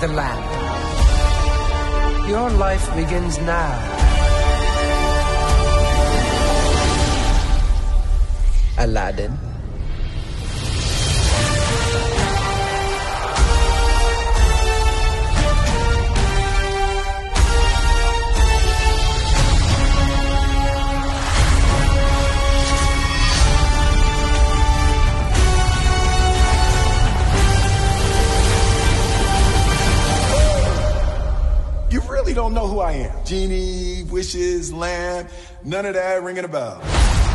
lamp. Your life begins now. Aladdin. You really don't know who I am. Genie, wishes, lamb, none of that ringing a bell.